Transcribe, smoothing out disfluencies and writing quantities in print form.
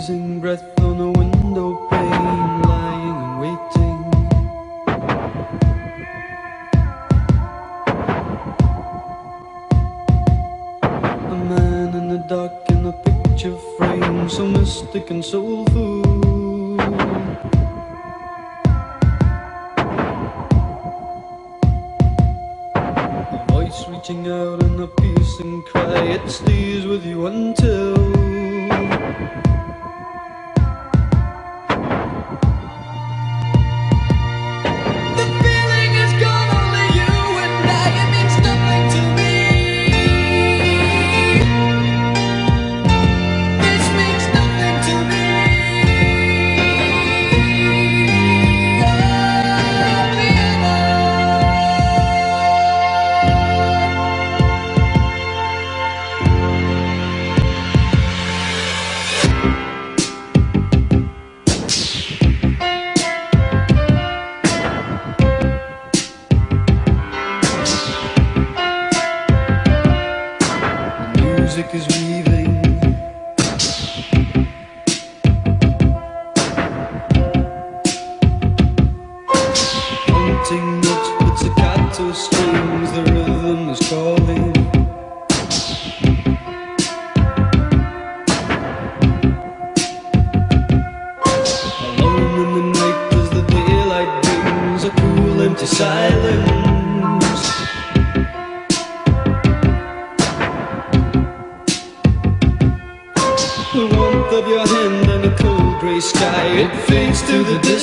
freezing breath on a window pane, lying and waiting. A man in the dark in a picture frame, so mystic and soulful. A voice reaching out in a piercing cry, it stays with you until music is weaving, haunting notes with staccato strings, the rhythm is calling. Alone in the night as the daylight brings a cool empty silence. The warmth of your hand and a cold grey sky, it fades to the distance.